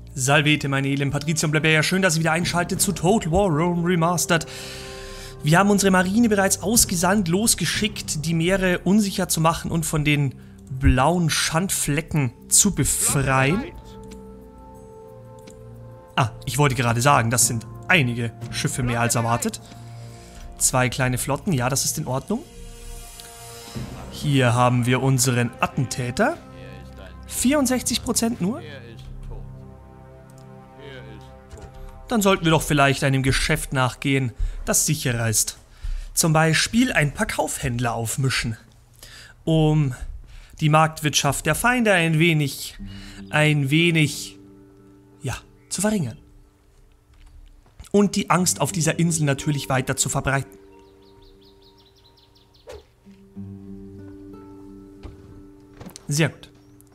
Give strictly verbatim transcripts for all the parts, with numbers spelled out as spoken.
Salvete, meine edlen Patrizier und Plebejer. Schön, dass ihr wieder einschaltet zu Total War Rome Remastered. Wir haben unsere Marine bereits ausgesandt, losgeschickt, die Meere unsicher zu machen und von den blauen Schandflecken zu befreien. Ah, ich wollte gerade sagen, das sind einige Schiffe mehr als erwartet. Zwei kleine Flotten, ja, das ist in Ordnung. Hier haben wir unseren Attentäter. vierundsechzig Prozent nur. Dann sollten wir doch vielleicht einem Geschäft nachgehen, das sicherer ist. Zum Beispiel ein paar Kaufhändler aufmischen, um die Marktwirtschaft der Feinde ein wenig, ein wenig, ja, zu verringern. Und die Angst auf dieser Insel natürlich weiter zu verbreiten. Sehr gut.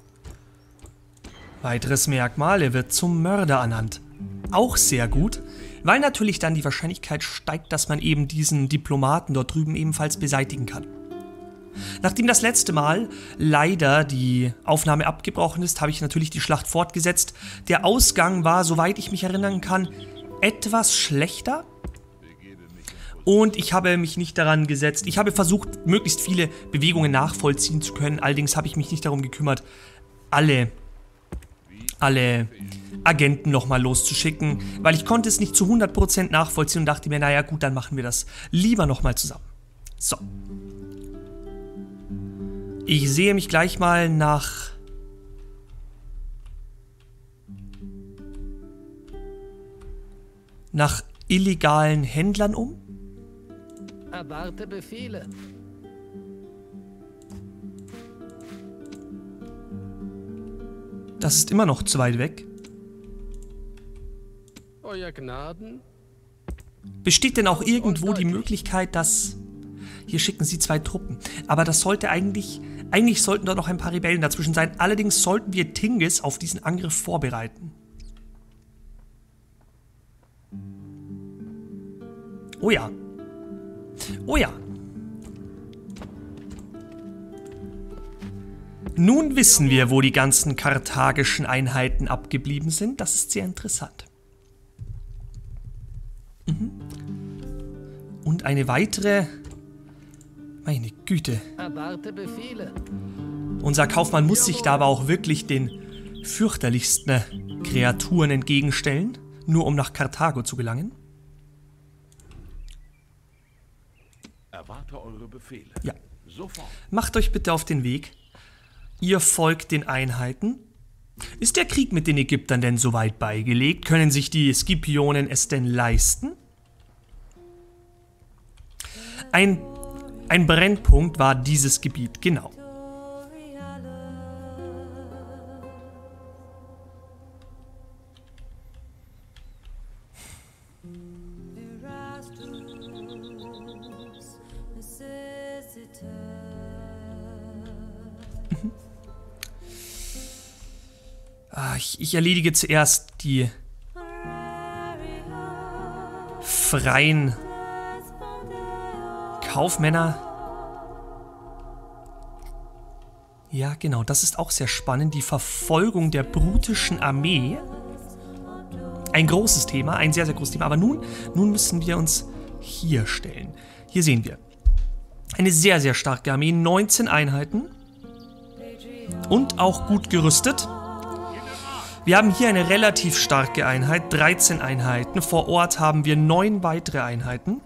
Weiteres Merkmal, er wird zum Mörder ernannt. Auch sehr gut, weil natürlich dann die Wahrscheinlichkeit steigt, dass man eben diesen Diplomaten dort drüben ebenfalls beseitigen kann. Nachdem das letzte Mal leider die Aufnahme abgebrochen ist, habe ich natürlich die Schlacht fortgesetzt. Der Ausgang war, soweit ich mich erinnern kann, etwas schlechter. Und ich habe mich nicht daran gesetzt. Ich habe versucht, möglichst viele Bewegungen nachvollziehen zu können. Allerdings habe ich mich nicht darum gekümmert, alle, alle Agenten nochmal loszuschicken, weil ich konnte es nicht zu hundert Prozent nachvollziehen und dachte mir, naja gut, dann machen wir das lieber nochmal zusammen. So. Ich sehe mich gleich mal nach... nach illegalen Händlern um. Erwarte Befehle. Das ist immer noch zu weit weg. Euer Gnaden. Besteht denn auch irgendwo die Möglichkeit, dass... Hier schicken sie zwei Truppen. Aber das sollte eigentlich... Eigentlich sollten dort noch ein paar Rebellen dazwischen sein. Allerdings sollten wir Tingis auf diesen Angriff vorbereiten. Oh ja. Oh ja. Nun wissen wir, wo die ganzen karthagischen Einheiten abgeblieben sind. Das ist sehr interessant. Mhm. Und eine weitere... Meine Güte. Erwarte Befehle. Unser Kaufmann muss sich da aber auch wirklich den fürchterlichsten Kreaturen entgegenstellen, nur um nach Karthago zu gelangen. Erwarte eure Befehle. Ja. Sofort. Macht euch bitte auf den Weg. Ihr folgt den Einheiten. Ist der Krieg mit den Ägyptern denn soweit beigelegt? Können sich die Scipionen es denn leisten? Ein, ein Brennpunkt war dieses Gebiet, genau. Ich, ich erledige zuerst die freien Kaufmänner. Ja, genau, das ist auch sehr spannend. Die Verfolgung der brutischen Armee. Ein großes Thema, ein sehr, sehr großes Thema. Aber nun, nun müssen wir uns hier stellen. Hier sehen wir eine sehr, sehr starke Armee. neunzehn Einheiten. Und auch gut gerüstet. Wir haben hier eine relativ starke Einheit, dreizehn Einheiten. Vor Ort haben wir neun weitere Einheiten.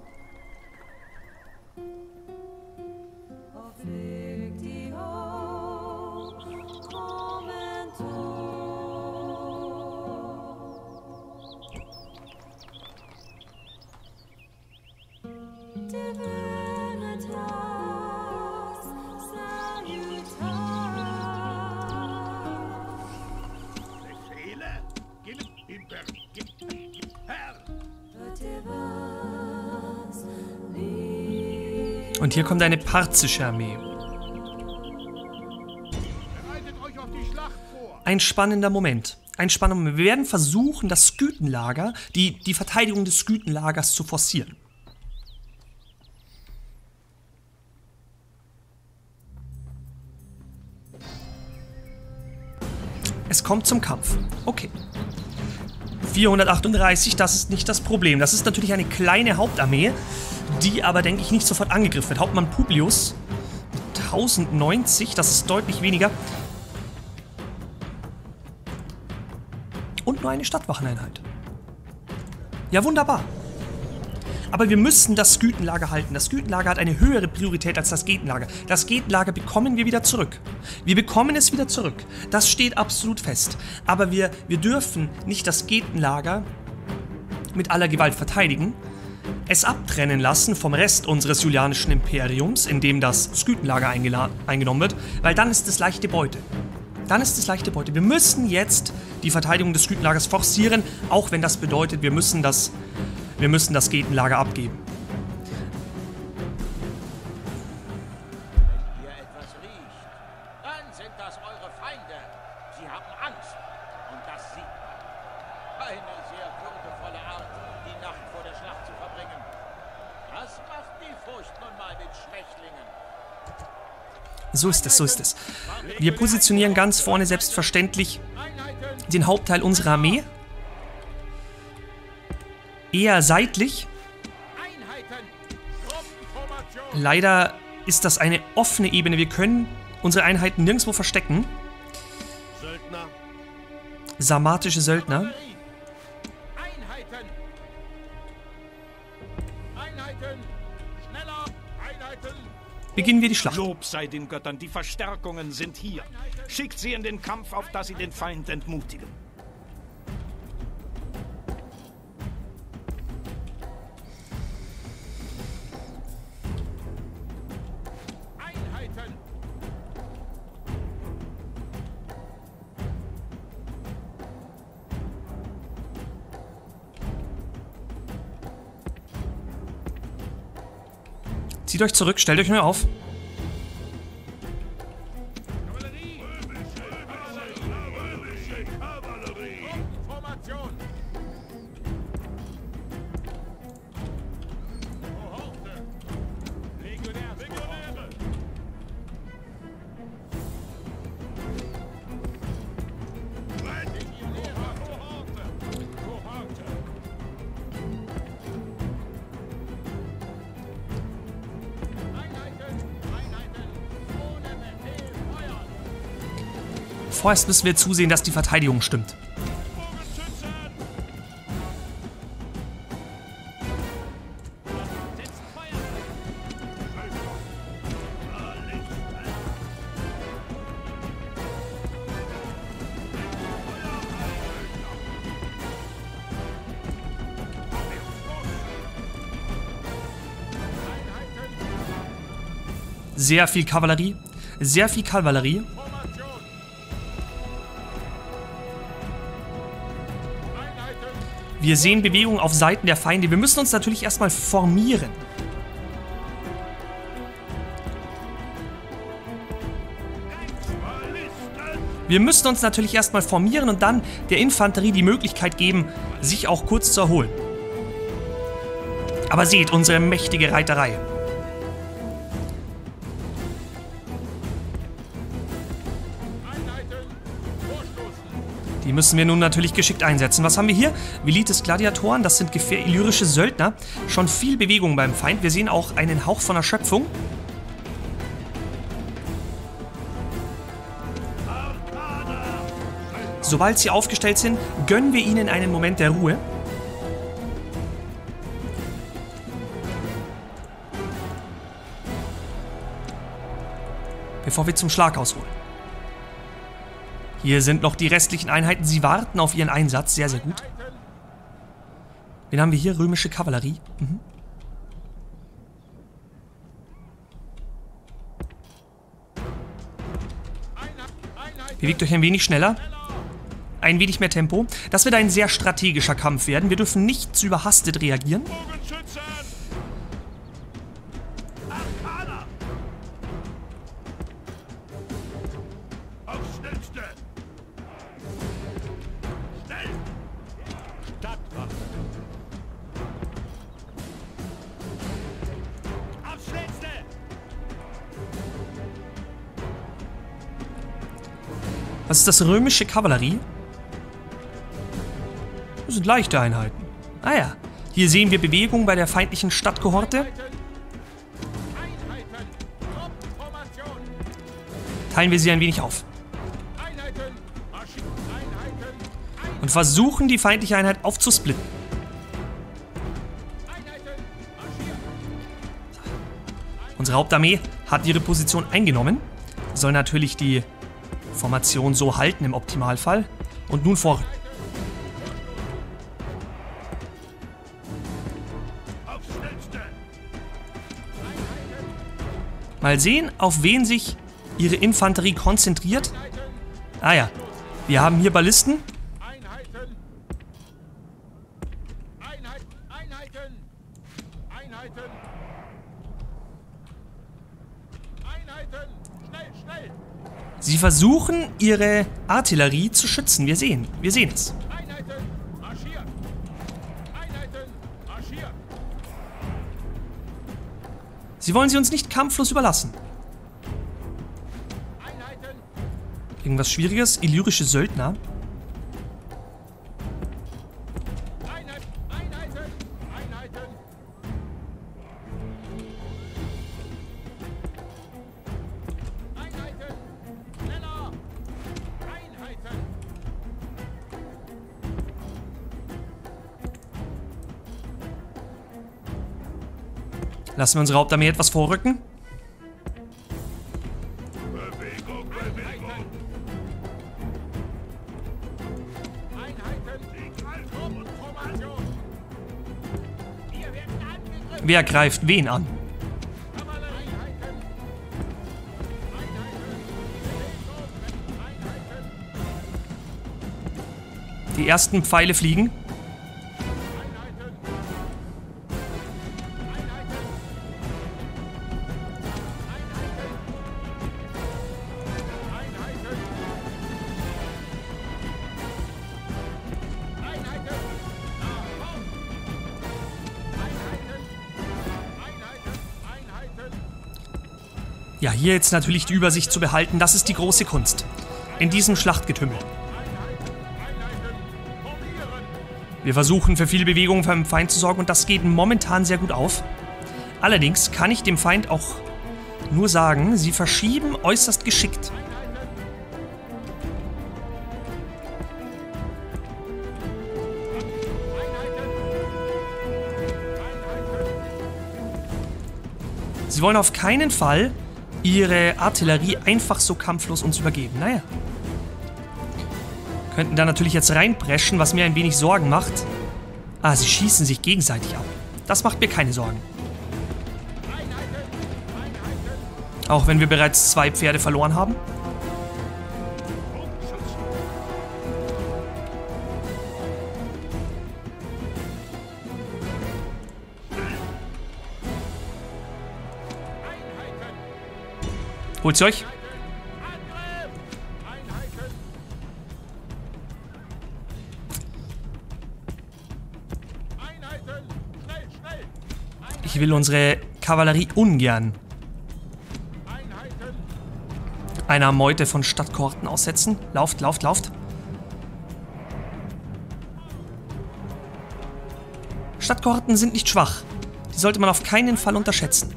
Und hier kommt eine parzische Armee. Ein spannender Moment. Ein spannender Moment. Wir werden versuchen, das Skythenlager, die, die Verteidigung des Skythenlagers zu forcieren. Es kommt zum Kampf. Okay. vierhundertachtunddreißig, das ist nicht das Problem. Das ist natürlich eine kleine Hauptarmee, die aber, denke ich, nicht sofort angegriffen wird. Hauptmann Publius mit tausendneunzig, das ist deutlich weniger. Und nur eine Stadtwacheneinheit. Ja, wunderbar. Aber wir müssen das Skythenlager halten. Das Skythenlager hat eine höhere Priorität als das Getenlager. Das Getenlager bekommen wir wieder zurück. Wir bekommen es wieder zurück. Das steht absolut fest. Aber wir, wir dürfen nicht das Getenlager mit aller Gewalt verteidigen, es abtrennen lassen vom Rest unseres Julianischen Imperiums, in dem das Skythenlager eingenommen wird, weil dann ist es leichte Beute. Dann ist es leichte Beute. Wir müssen jetzt die Verteidigung des Skythenlagers forcieren, auch wenn das bedeutet, wir müssen das... Wir müssen das Getenlager abgeben. Wenn ihr etwas riecht, dann sind das eure Feinde. Sie haben Angst. Und das sieht man. Eine sehr würdevolle Art, die Nacht vor der Schlacht zu verbringen. Das macht die Furcht nun mal mit Schwächlingen. So ist es, so ist es. Wir positionieren ganz vorne selbstverständlich den Hauptteil unserer Armee. Eher seitlich. Leider ist das eine offene Ebene. Wir können unsere Einheiten nirgendwo verstecken. Sarmatische Söldner. Beginnen wir die Schlacht. Lob sei den Göttern, die Verstärkungen sind hier. Schickt sie in den Kampf, auf dass sie den Feind entmutigen. Zieht euch zurück, stellt euch nur auf. Vorerst müssen wir zusehen, dass die Verteidigung stimmt. Sehr viel Kavallerie. Sehr viel Kavallerie. Wir sehen Bewegungen auf Seiten der Feinde. Wir müssen uns natürlich erstmal formieren. Wir müssen uns natürlich erstmal formieren und dann der Infanterie die Möglichkeit geben, sich auch kurz zu erholen. Aber seht unsere mächtige Reiterei. Die müssen wir nun natürlich geschickt einsetzen. Was haben wir hier? Velites Gladiatoren, das sind illyrische Söldner. Schon viel Bewegung beim Feind. Wir sehen auch einen Hauch von Erschöpfung. Sobald sie aufgestellt sind, gönnen wir ihnen einen Moment der Ruhe. Bevor wir zum Schlag ausholen. Hier sind noch die restlichen Einheiten. Sie warten auf ihren Einsatz. Sehr, sehr gut. Wen haben wir hier? Römische Kavallerie. Mhm. Bewegt euch ein wenig schneller. Ein wenig mehr Tempo. Das wird ein sehr strategischer Kampf werden. Wir dürfen nicht zu überhastet reagieren. Was ist das? Römische Kavallerie? Das sind leichte Einheiten. Ah ja, hier sehen wir Bewegung bei der feindlichen Stadtkohorte. Teilen wir sie ein wenig auf. Und versuchen, die feindliche Einheit aufzusplitten. Unsere Hauptarmee hat ihre Position eingenommen. Soll natürlich die Formation so halten im Optimalfall. Und nun vor. Mal sehen, auf wen sich ihre Infanterie konzentriert. Ah ja, wir haben hier Ballisten. Einheiten! Einheit, Einheiten! Einheiten! Einheiten! Schnell, schnell! Sie versuchen, ihre Artillerie zu schützen. Wir sehen, wir sehen es. Einheiten! Marschiert! Einheiten! Marschiert! Sie wollen sie uns nicht kampflos überlassen. Einheiten! Irgendwas Schwieriges? Illyrische Söldner? Einheit, Einheiten! Einheiten! Einheiten! Schneller! Einheiten! Lassen wir unsere Hauptarmee etwas vorrücken. Wer greift wen an? Die ersten Pfeile fliegen. Ja, hier jetzt natürlich die Übersicht zu behalten, das ist die große Kunst. In diesem Schlachtgetümmel. Wir versuchen für viel Bewegung beim Feind zu sorgen und das geht momentan sehr gut auf. Allerdings kann ich dem Feind auch nur sagen, sie verschieben äußerst geschickt. Sie wollen auf keinen Fall ihre Artillerie einfach so kampflos uns übergeben. Naja. Könnten da natürlich jetzt reinpreschen, was mir ein wenig Sorgen macht. Ah, sie schießen sich gegenseitig ab. Das macht mir keine Sorgen. Auch wenn wir bereits zwei Pferde verloren haben. Holt sie euch. Ich will unsere Kavallerie ungern einer Meute von Stadtkohorten aussetzen. Lauft, lauft, lauft. Stadtkohorten sind nicht schwach. Die sollte man auf keinen Fall unterschätzen.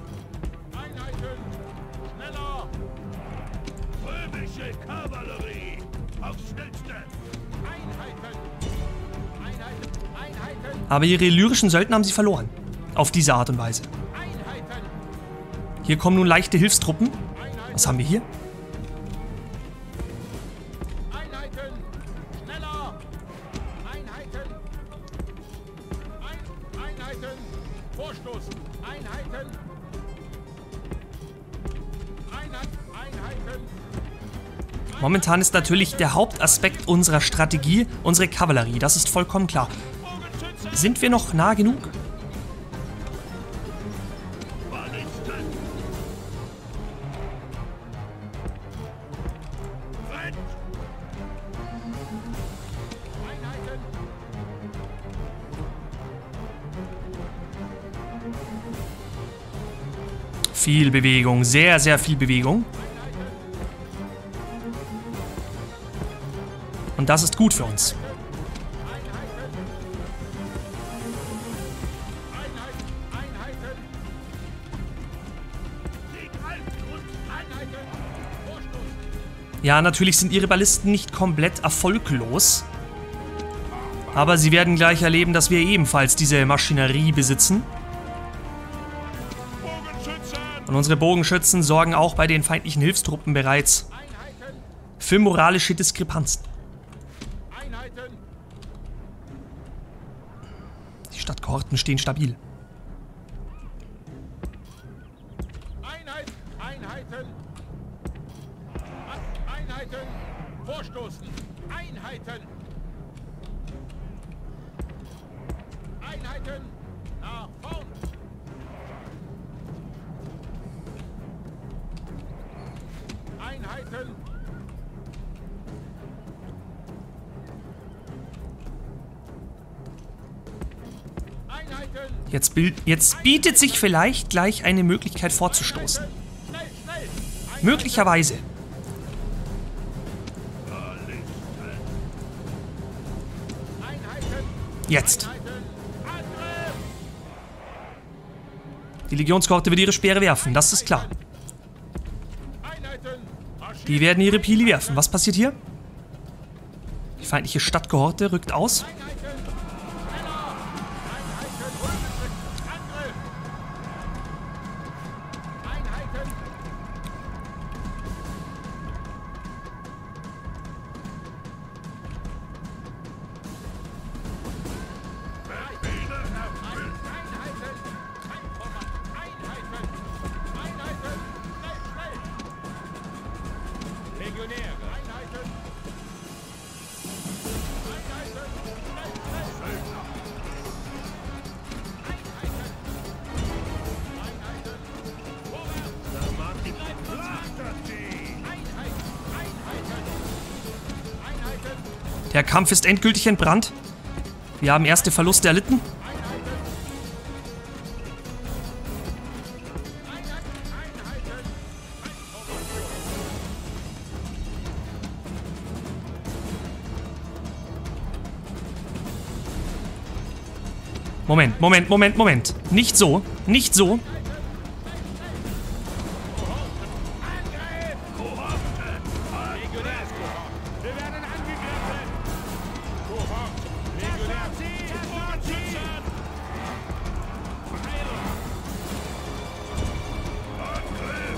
Aber ihre illyrischen Söldner haben sie verloren. Auf diese Art und Weise. Hier kommen nun leichte Hilfstruppen. Was haben wir hier? Einheiten! Schneller! Einheiten! Ein Einheiten! Vorstoßen! Einheiten! Einheit Einheiten! Momentan ist natürlich der Hauptaspekt unserer Strategie unsere Kavallerie. Das ist vollkommen klar. Sind wir noch nah genug? Viel Bewegung, sehr, sehr viel Bewegung. Und das ist gut für uns. Ja, natürlich sind ihre Ballisten nicht komplett erfolglos. Aber sie werden gleich erleben, dass wir ebenfalls diese Maschinerie besitzen. Und unsere Bogenschützen sorgen auch bei den feindlichen Hilfstruppen bereits für moralische Diskrepanzen. Die Stadtkohorten stehen stabil. Einheit, Einheiten. Einheiten. Vorstoßen. Einheiten. Einheiten. Nach vorn. Einheiten. Einheiten. Jetzt, bild, jetzt bietet sich vielleicht gleich eine Möglichkeit vorzustoßen. Schnell, schnell. Möglicherweise. Einheiten. Jetzt. Einheiten. Angriff. Die Legionskohorte wird ihre Speere werfen, das ist klar. Einheiten. Marschieren. Die werden ihre Pili werfen. Was passiert hier? Die feindliche Stadtkohorte rückt aus. Einheiten. Schneller. Einheiten. Unbedrückt. Angriff. Einheiten. Einheiten. Einheiten. Einheiten. Schnell, schnell. Legionäre. Einheiten. Einheiten. Schnell, schnell. Einheiten. Einheiten. Vorwärts. Einheit. Einheiten. Einheiten. Der Kampf ist endgültig entbrannt. Wir haben erste Verluste erlitten. Moment, Moment, Moment, Moment. Nicht so, nicht so. Wir werden angegriffen! Kohort! Legionär! Vorschützen! Angriff!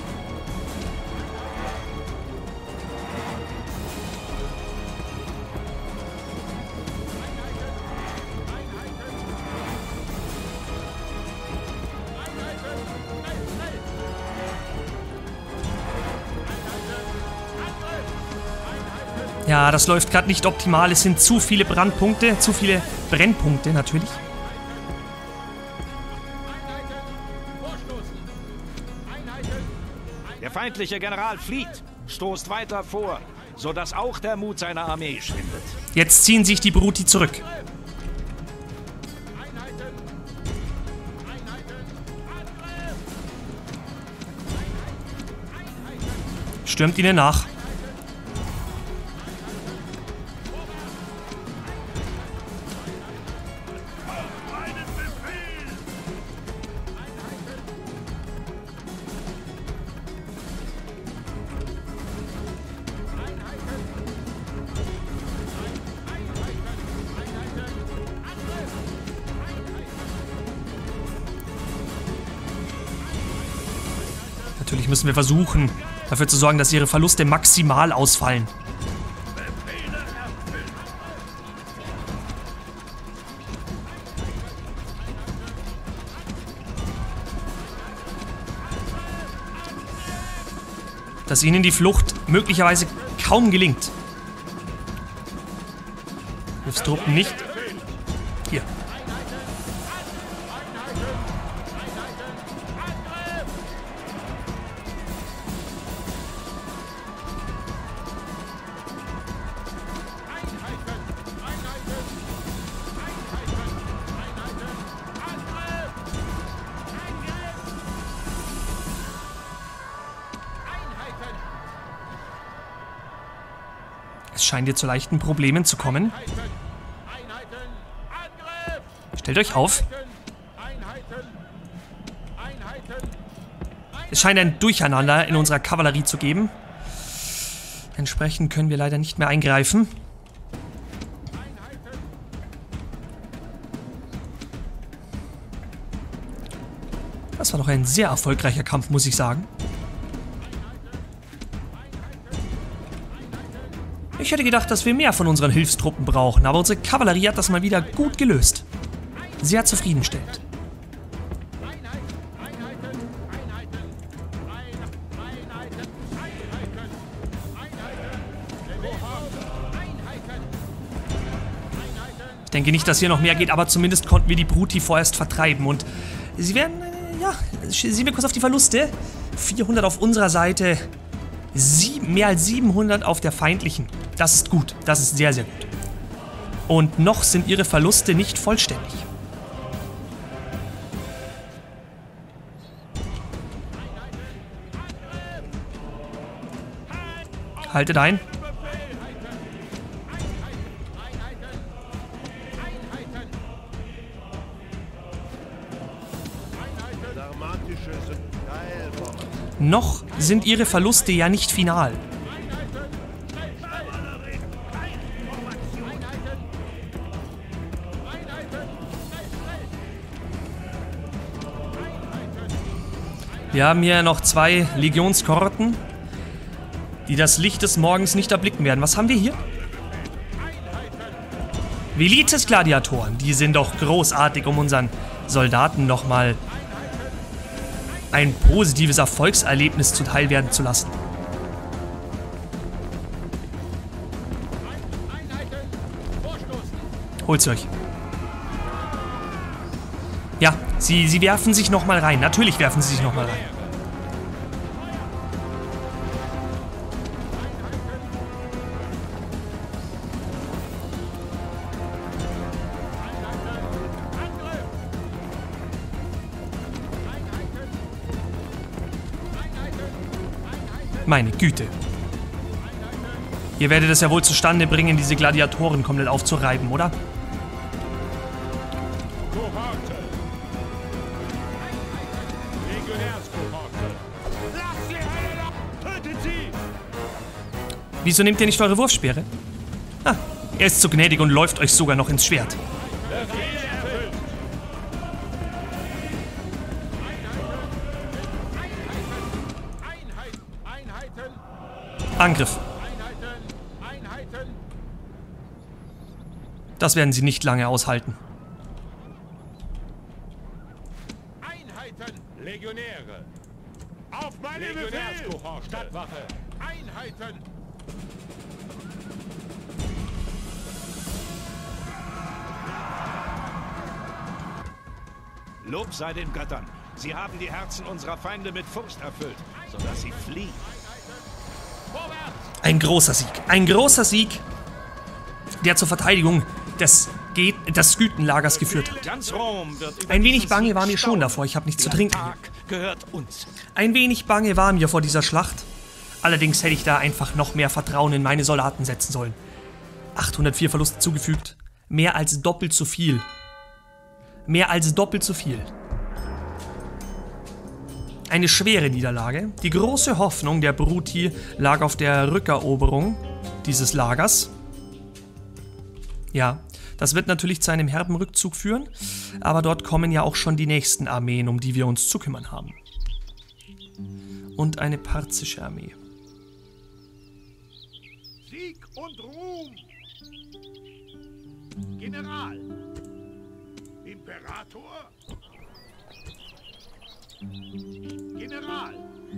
Ja, das läuft gerade nicht optimal. Es sind zu viele Brandpunkte, zu viele Brennpunkte natürlich. Der feindliche General flieht, stoßt weiter vor, sodass auch der Mut seiner Armee schwindet. Jetzt ziehen sich die Bruti zurück. Stürmt ihnen nach. Natürlich müssen wir versuchen, dafür zu sorgen, dass ihre Verluste maximal ausfallen. Dass ihnen die Flucht möglicherweise kaum gelingt. Hilfstruppen nicht. Hier. Es scheint ihr zu leichten Problemen zu kommen. Stellt euch auf. Es scheint ein Durcheinander in unserer Kavallerie zu geben. Entsprechend können wir leider nicht mehr eingreifen. Das war doch ein sehr erfolgreicher Kampf, muss ich sagen. Ich hätte gedacht, dass wir mehr von unseren Hilfstruppen brauchen, aber unsere Kavallerie hat das mal wieder gut gelöst. Sehr zufriedenstellend. Ich denke nicht, dass hier noch mehr geht, aber zumindest konnten wir die Bruti vorerst vertreiben. Und sie werden, äh, ja, sehen wir kurz auf die Verluste. vierhundert auf unserer Seite, sieben, mehr als siebenhundert auf der feindlichen. Das ist gut, das ist sehr, sehr gut. Und noch sind ihre Verluste nicht vollständig. Haltet ein. Noch sind ihre Verluste ja nicht final. Wir haben hier noch zwei Legionskohorten, die das Licht des Morgens nicht erblicken werden. Was haben wir hier? Velites-Gladiatoren. Die sind doch großartig, um unseren Soldaten nochmal ein positives Erfolgserlebnis zuteil werden zu lassen. Holt's euch. Ja, sie, sie werfen sich nochmal rein. Natürlich werfen sie sich nochmal rein. Meine Güte. Ihr werdet es ja wohl zustande bringen, diese Gladiatoren komplett aufzureiben, oder? Wieso nehmt ihr nicht eure Wurfspeere? Ah, er ist so gnädig und läuft euch sogar noch ins Schwert. Angriff. Das werden sie nicht lange aushalten. Einheiten! Legionäre! Auf meine Befehl! Stadtwache! Einheiten! Lob sei den Göttern. Sie haben die Herzen unserer Feinde mit Furcht erfüllt, sodass sie fliehen. Ein großer Sieg. Ein großer Sieg, der zur Verteidigung des, Ge des Skythenlagers geführt hat. Ganz Rom wird über Ein wenig diesen bange Sieg war mir schon staunen. davor. Ich habe nichts zu Der trinken. Tag gehört uns. Ein wenig bange war mir vor dieser Schlacht. Allerdings hätte ich da einfach noch mehr Vertrauen in meine Soldaten setzen sollen. achthundertvier Verluste zugefügt. Mehr als doppelt so viel. Mehr als doppelt so viel. Eine schwere Niederlage. Die große Hoffnung der Bruti lag auf der Rückeroberung dieses Lagers. Ja, das wird natürlich zu einem herben Rückzug führen, aber dort kommen ja auch schon die nächsten Armeen, um die wir uns zu kümmern haben. Und eine parzische Armee. Sieg und Ruhm! General! Imperator! General!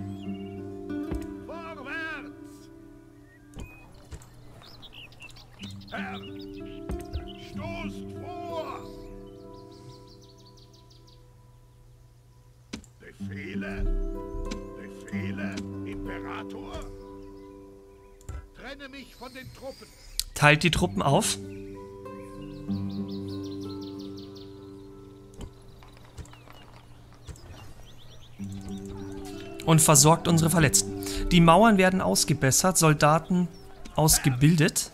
Vorwärts! Herr! Stoßt vor! Befehle? Befehle? Imperator? Trenne mich von den Truppen! Teilt die Truppen auf. Und versorgt unsere Verletzten. Die Mauern werden ausgebessert, Soldaten ausgebildet.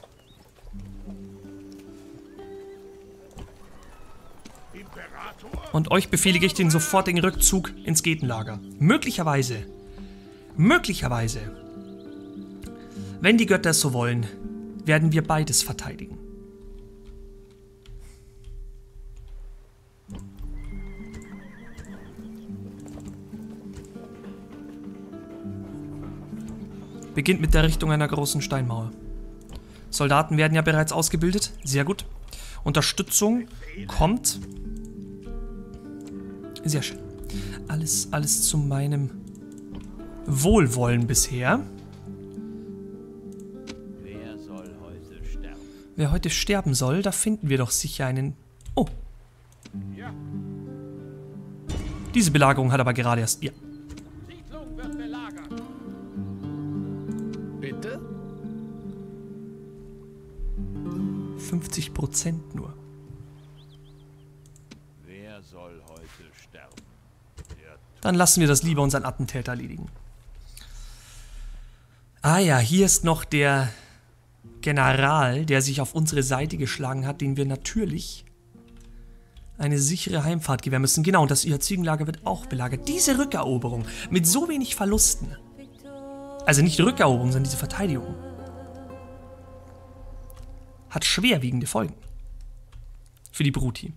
Und euch befehlige ich den sofortigen Rückzug ins Skythenlager. Möglicherweise, möglicherweise Wenn die Götter es so wollen, werden wir beides verteidigen. Beginnt mit der Richtung einer großen Steinmauer. Soldaten werden ja bereits ausgebildet. Sehr gut. Unterstützung kommt. Sehr schön. Alles, alles zu meinem Wohlwollen bisher. Wer soll heute sterben? Wer heute sterben soll, da finden wir doch sicher einen... Oh. Diese Belagerung hat aber gerade erst... Ja. Siedlung wird belagert. Bitte? fünfzig Prozent nur. Wer soll heute sterben? Der Dann lassen wir das lieber unseren Attentäter erledigen. Ah ja, hier ist noch der General, der sich auf unsere Seite geschlagen hat, den wir natürlich eine sichere Heimfahrt gewähren müssen. Genau, und das Ziegenlager wird auch belagert. Diese Rückeroberung mit so wenig Verlusten. Also nicht die Rückeroberung, sondern diese Verteidigung. Hat schwerwiegende Folgen. Für die Bruti.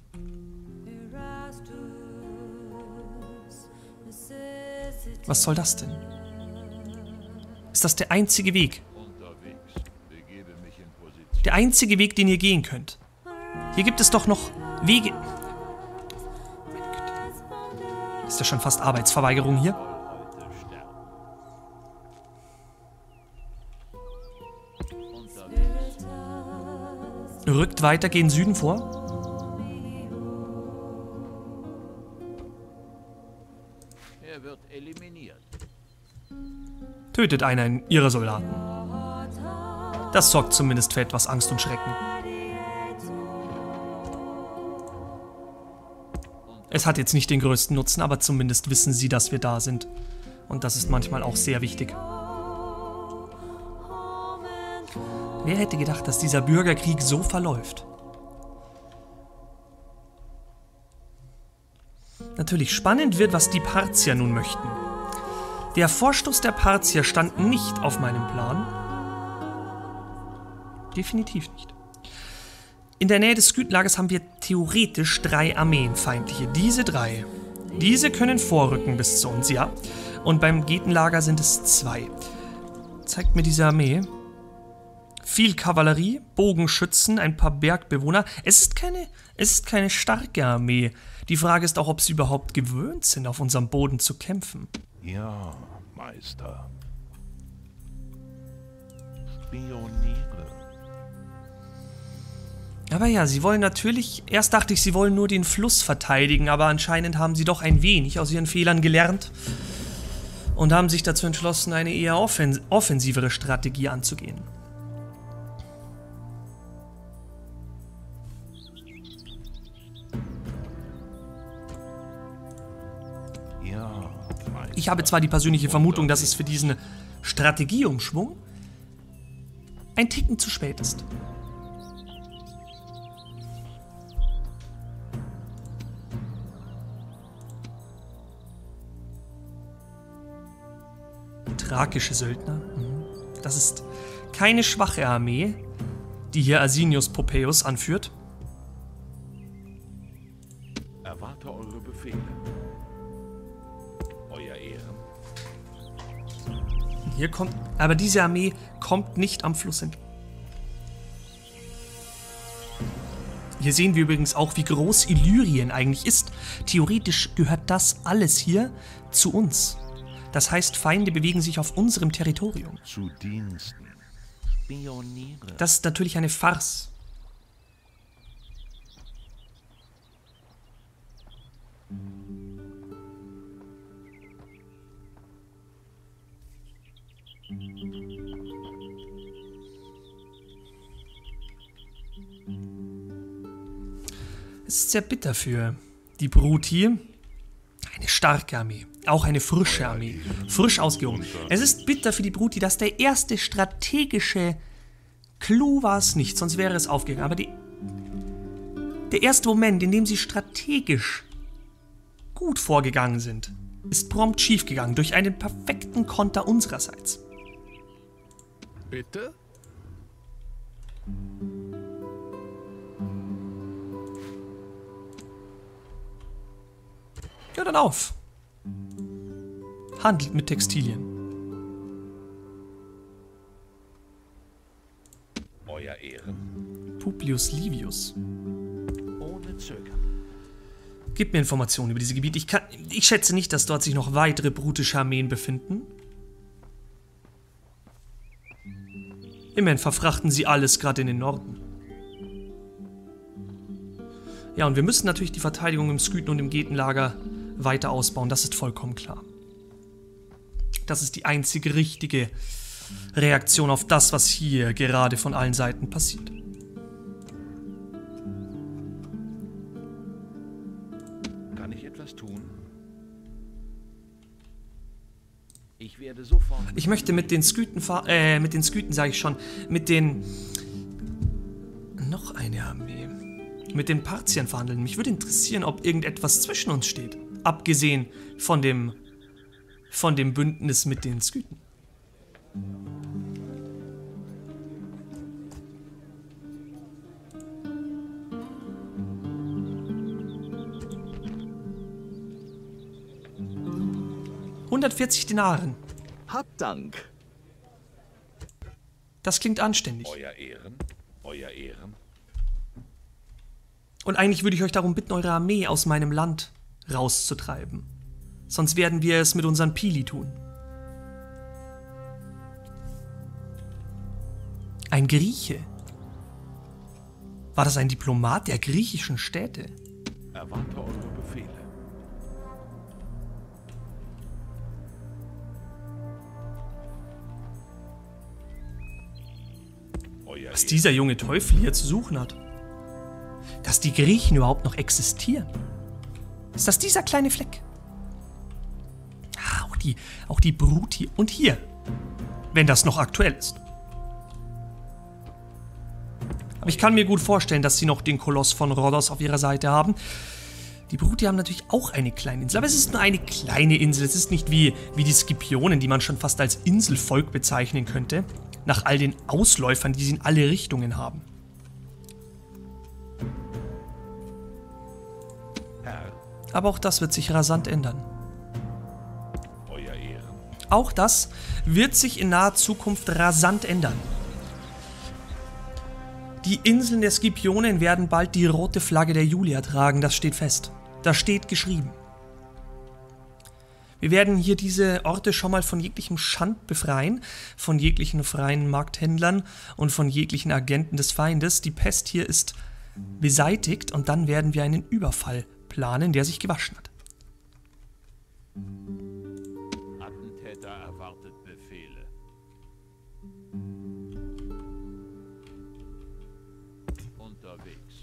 Was soll das denn? Ist das der einzige Weg? Der einzige Weg, den ihr gehen könnt. Hier gibt es doch noch Wege. Meine Güte. Ist ja schon fast Arbeitsverweigerung hier. Rückt weiter, gehen Süden vor. Er wird eliminiert. Tötet einen ihrer Soldaten. Das sorgt zumindest für etwas Angst und Schrecken. Es hat jetzt nicht den größten Nutzen, aber zumindest wissen sie, dass wir da sind. Und das ist manchmal auch sehr wichtig. Wer hätte gedacht, dass dieser Bürgerkrieg so verläuft? Natürlich spannend wird, was die Parthier nun möchten. Der Vorstoß der Parthier stand nicht auf meinem Plan. Definitiv nicht. In der Nähe des Skythenlagers haben wir theoretisch drei Armeen, feindliche. Diese drei. Diese können vorrücken bis zu uns, ja. Und beim Getenlager sind es zwei. Zeigt mir diese Armee. Viel Kavallerie, Bogenschützen, ein paar Bergbewohner. Es ist keine, es ist keine starke Armee. Die Frage ist auch, ob sie überhaupt gewöhnt sind, auf unserem Boden zu kämpfen. Ja, Meister. Spioniere. Aber ja, sie wollen natürlich... Erst dachte ich, sie wollen nur den Fluss verteidigen, aber anscheinend haben sie doch ein wenig aus ihren Fehlern gelernt und haben sich dazu entschlossen, eine eher offens- offensivere Strategie anzugehen. Ja, Meister. Ich habe zwar die persönliche Vermutung, dass es für diesen Strategieumschwung ein Ticken zu spät ist. Thrakische Söldner. Das ist keine schwache Armee, die hier Asinius Pompeius anführt. Erwarte eure Befehle. Euer Ehren. Hier kommt, aber diese Armee kommt nicht am Fluss entlang. Hier sehen wir übrigens auch, wie groß Illyrien eigentlich ist. Theoretisch gehört das alles hier zu uns. Das heißt, Feinde bewegen sich auf unserem Territorium. Zu Diensten. Spioniere. Das ist natürlich eine Farce. Es ist sehr bitter für die Bruti. Eine starke Armee, auch eine frische Armee, frisch ausgehoben. Es ist bitter für die Bruti, dass der erste strategische Clou war es nicht, sonst wäre es aufgegangen. Aber die, der erste Moment, in dem sie strategisch gut vorgegangen sind, ist prompt schiefgegangen durch einen perfekten Konter unsererseits. Bitte? Ja, dann auf. Handelt mit Textilien. Euer Ehren. Publius Livius. Ohne Zögern. Gib mir Informationen über diese Gebiete. Ich, kann, ich schätze nicht, dass dort sich noch weitere brutische Armeen befinden. Immerhin verfrachten sie alles gerade in den Norden. Ja, und wir müssen natürlich die Verteidigung im Skythen und im Getenlager weiter ausbauen. Das ist vollkommen klar. Das ist die einzige richtige Reaktion auf das, was hier gerade von allen Seiten passiert. Kann ich etwas tun? Ich werde sofort... Ich möchte mit den Skythen, äh, mit den Skythen sage ich schon, mit den... Noch eine Armee. Mit den Parthiern verhandeln. Mich würde interessieren, ob irgendetwas zwischen uns steht. Abgesehen von dem, von dem Bündnis mit den Skythen. hundertvierzig Dinaren. Habt Dank. Das klingt anständig. Euer Ehren. Euer Ehren. Und eigentlich würde ich euch darum bitten, eure Armee aus meinem Land rauszutreiben. Sonst werden wir es mit unseren Pili tun. Ein Grieche. War das ein Diplomat der griechischen Städte? Erwarte eure Befehle. Euer Was dieser junge Teufel hier zu suchen hat. Dass die Griechen überhaupt noch existieren. Ist das dieser kleine Fleck? Ah, auch die, auch die Bruti. Und hier. Wenn das noch aktuell ist. Aber ich kann mir gut vorstellen, dass sie noch den Koloss von Rhodos auf ihrer Seite haben. Die Bruti haben natürlich auch eine kleine Insel. Aber es ist nur eine kleine Insel. Es ist nicht wie, wie die Scipionen, die man schon fast als Inselvolk bezeichnen könnte. Nach all den Ausläufern, die sie in alle Richtungen haben. Aber auch das wird sich rasant ändern. Euer Ehren. Auch das wird sich in naher Zukunft rasant ändern. Die Inseln der Scipionen werden bald die rote Flagge der Julia tragen, das steht fest. Das steht geschrieben. Wir werden hier diese Orte schon mal von jeglichem Schand befreien, von jeglichen freien Markthändlern und von jeglichen Agenten des Feindes. Die Pest hier ist beseitigt und dann werden wir einen Überfall planen, der sich gewaschen hat. Attentäter erwartet Befehle. Unterwegs.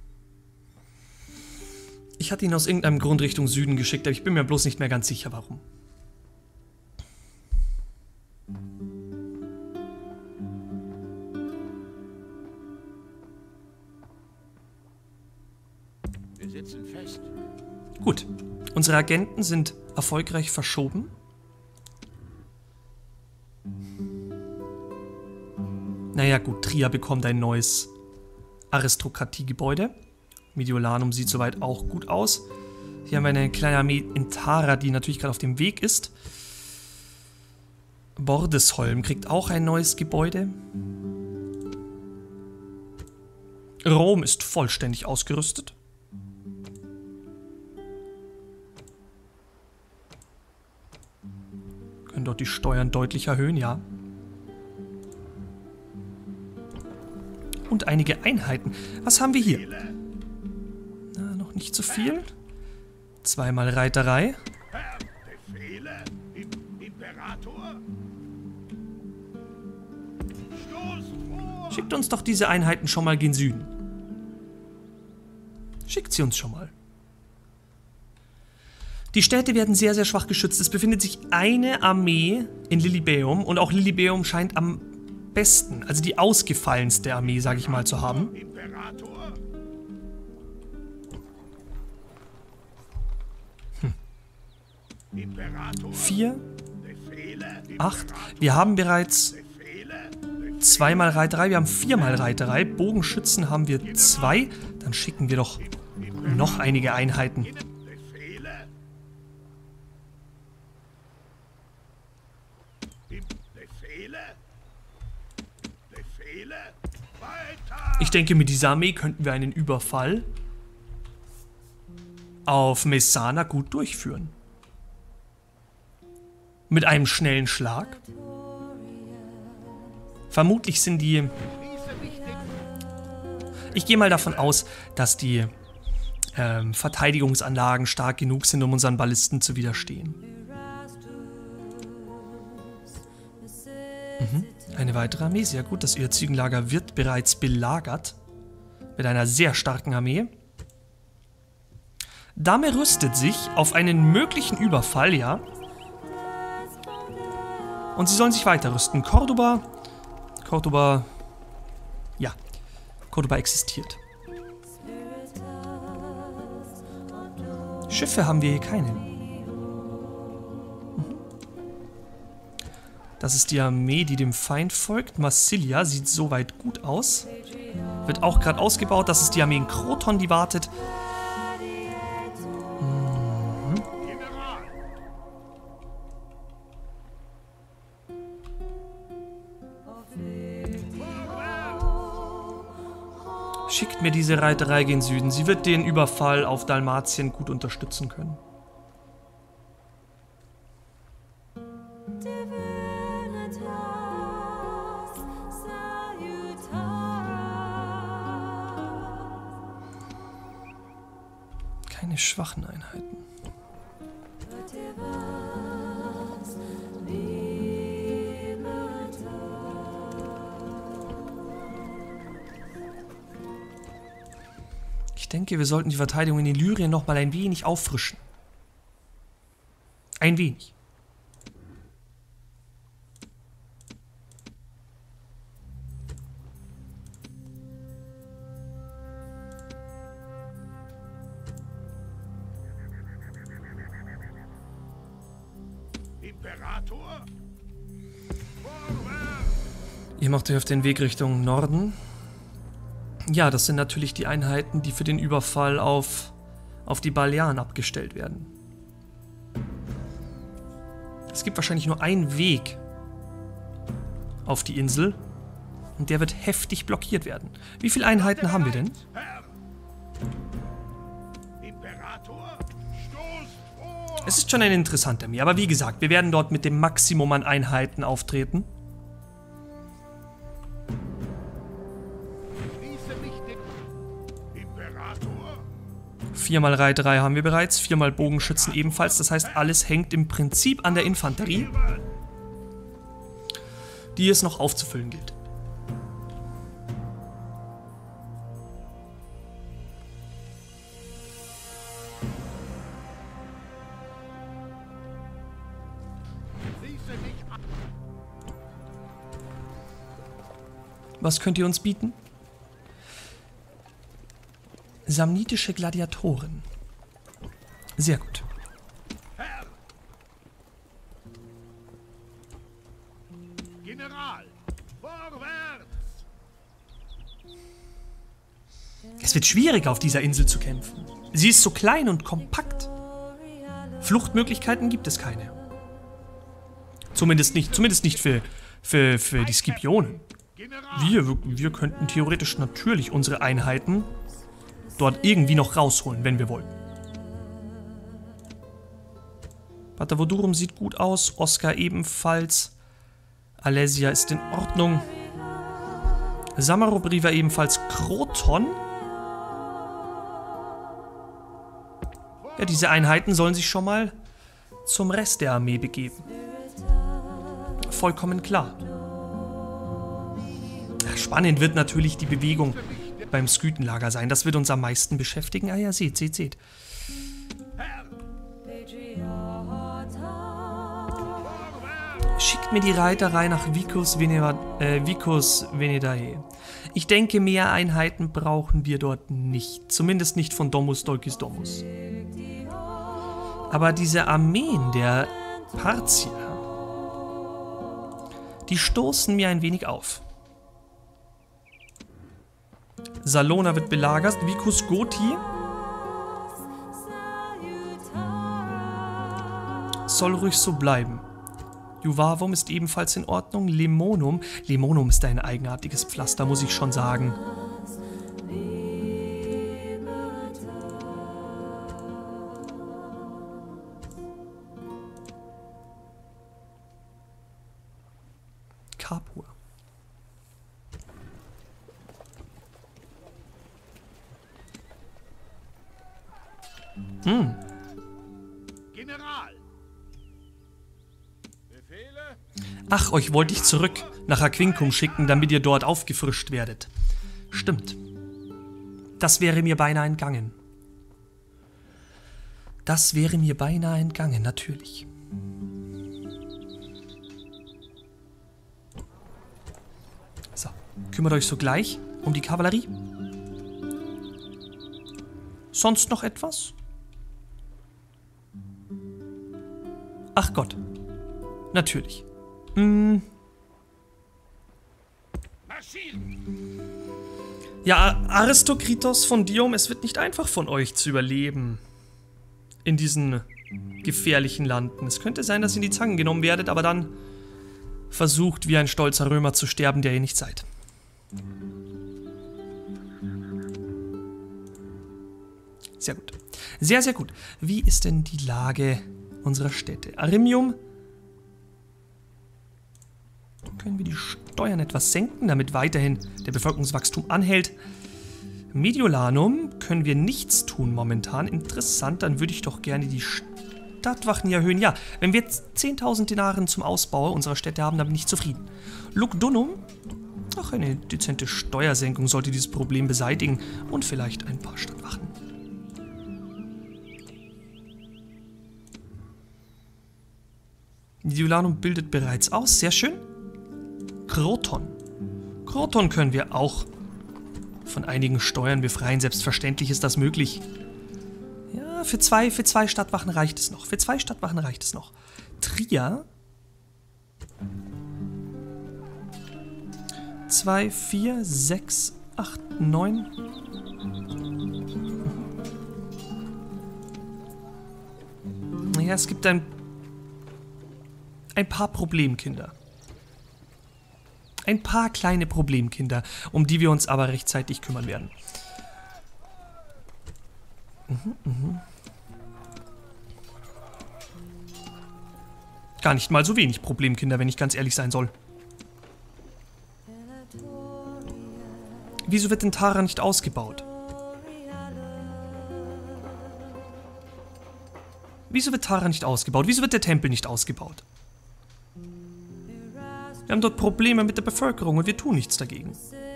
Ich hatte ihn aus irgendeinem Grund Richtung Süden geschickt, aber ich bin mir bloß nicht mehr ganz sicher, warum. Wir sitzen fest. Gut, unsere Agenten sind erfolgreich verschoben. Naja gut, Trier bekommt ein neues Aristokratiegebäude. Mediolanum sieht soweit auch gut aus. Hier haben wir eine kleine Armee in Tara, die natürlich gerade auf dem Weg ist. Bordesholm kriegt auch ein neues Gebäude. Rom ist vollständig ausgerüstet. Können dort die Steuern deutlich erhöhen, ja. Und einige Einheiten. Was haben wir hier? Na, noch nicht so viel. Zweimal Reiterei. Herr, Befehle? Im Imperator? Stoß vor! Schickt uns doch diese Einheiten schon mal gen Süden. Schickt sie uns schon mal. Die Städte werden sehr, sehr schwach geschützt. Es befindet sich eine Armee in Lilybaeum und auch Lilybaeum scheint am besten, also die ausgefallenste Armee, sage ich mal, zu haben. Imperator? Hm. Imperator? Vier, Befehle? acht. Wir haben bereits Befehle? zweimal Reiterei, wir haben viermal Reiterei. Bogenschützen haben wir zwei. Dann schicken wir doch noch einige Einheiten. Befehle? Befehle? Befehle? Weiter! Ich denke, mit dieser Armee könnten wir einen Überfall auf Messana gut durchführen. Mit einem schnellen Schlag. Vermutlich sind die... Ich gehe mal davon aus, dass die ähm, Verteidigungsanlagen stark genug sind, um unseren Ballisten zu widerstehen. Mhm. Eine weitere Armee, sehr gut. Das Irrziegenlager wird bereits belagert. Mit einer sehr starken Armee. Dame rüstet sich auf einen möglichen Überfall, ja. Und sie sollen sich weiter rüsten. Cordoba... Cordoba... Ja. Cordoba existiert. Schiffe haben wir hier keine. Das ist die Armee, die dem Feind folgt. Marsilia sieht soweit gut aus. Wird auch gerade ausgebaut. Das ist die Armee in Kroton, die wartet. Mhm. Schickt mir diese Reiterei gen Süden. Sie wird den Überfall auf Dalmatien gut unterstützen können. Keine schwachen Einheiten. Ich denke, wir sollten die Verteidigung in Illyrien noch mal ein wenig auffrischen. Ein wenig. Imperator? Ihr macht euch auf den Weg Richtung Norden. Ja, das sind natürlich die Einheiten, die für den Überfall auf, auf die Balearen abgestellt werden. Es gibt wahrscheinlich nur einen Weg auf die Insel und der wird heftig blockiert werden. Wie viele Einheiten haben wir denn? Imperator? Stoß vor! Es ist schon eine interessante Armee, aber wie gesagt, wir werden dort mit dem Maximum an Einheiten auftreten. Viermal Reiterei haben wir bereits, viermal Bogenschützen ebenfalls. Das heißt, alles hängt im Prinzip an der Infanterie, die es noch aufzufüllen gilt. Was könnt ihr uns bieten? Samnitische Gladiatoren. Sehr gut. General, vorwärts! Es wird schwierig, auf dieser Insel zu kämpfen. Sie ist so klein und kompakt. Fluchtmöglichkeiten gibt es keine. Zumindest nicht, zumindest nicht für, für, für die Scipionen. Wir, wir könnten theoretisch natürlich unsere Einheiten dort irgendwie noch rausholen, wenn wir wollen. Batavodurum sieht gut aus, Oscar ebenfalls. Alesia ist in Ordnung. Samarobriva ebenfalls. Kroton. Ja, diese Einheiten sollen sich schon mal zum Rest der Armee begeben. Vollkommen klar. Spannend wird natürlich die Bewegung beim Skythenlager sein. Das wird uns am meisten beschäftigen. Ah ja, seht, seht, seht. Schickt mir die Reiterei nach Vicus, Veneva, äh, Vicus Venedae. Ich denke, mehr Einheiten brauchen wir dort nicht. Zumindest nicht von Domus Dolcis Domus. Aber diese Armeen der Parzier, die stoßen mir ein wenig auf. Salona wird belagert. Vicus Goti soll ruhig so bleiben. Juvavum ist ebenfalls in Ordnung. Lemonum. Lemonum ist ein eigenartiges Pflaster, muss ich schon sagen. Kapur. Hm. General! Befehle? Ach, euch wollte ich zurück nach Aquincum schicken, damit ihr dort aufgefrischt werdet. Stimmt. Das wäre mir beinahe entgangen. Das wäre mir beinahe entgangen, natürlich. So, kümmert euch sogleich um die Kavallerie. Sonst noch etwas? Ach Gott. Natürlich. Hm. Ja, Aristokritos von Dium, es wird nicht einfach von euch zu überleben. In diesen gefährlichen Landen. Es könnte sein, dass ihr in die Zangen genommen werdet, aber dann versucht, wie ein stolzer Römer zu sterben, der ihr nicht seid. Sehr gut. Sehr, sehr gut. Wie ist denn die Lage unserer Städte? Arimium. Können wir die Steuern etwas senken, damit weiterhin der Bevölkerungswachstum anhält? Mediolanum können wir nichts tun momentan. Interessant, dann würde ich doch gerne die Stadtwachen hier erhöhen. Ja, wenn wir jetzt zehntausend Dinaren zum Ausbau unserer Städte haben, dann bin ich zufrieden. Lugdunum. Ach, eine dezente Steuersenkung sollte dieses Problem beseitigen. Und vielleicht ein paar Stadtwachen. Mediolanum bildet bereits aus. Sehr schön. Kroton. Kroton können wir auch von einigen Steuern befreien. Selbstverständlich ist das möglich. Ja, für zwei, für zwei Stadtwachen reicht es noch. Für zwei Stadtwachen reicht es noch. Trier. Zwei, vier, sechs, acht, neun. Ja, es gibt ein, ein paar Problemkinder. Ein paar kleine Problemkinder, um die wir uns aber rechtzeitig kümmern werden. Mhm, mhm. Gar nicht mal so wenig Problemkinder, wenn ich ganz ehrlich sein soll. Wieso wird denn Tara nicht ausgebaut? Wieso wird Tara nicht ausgebaut? Wieso wird der Tempel nicht ausgebaut? Wir haben dort Probleme mit der Bevölkerung und wir tun nichts dagegen.